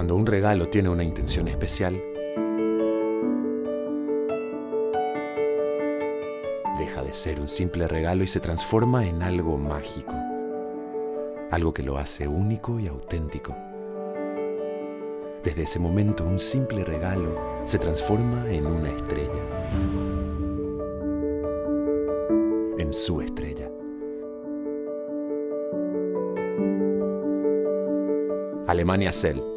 Cuando un regalo tiene una intención especial, deja de ser un simple regalo y se transforma en algo mágico, algo que lo hace único y auténtico. Desde ese momento, un simple regalo se transforma en una estrella, en su estrella. Alemania Cell.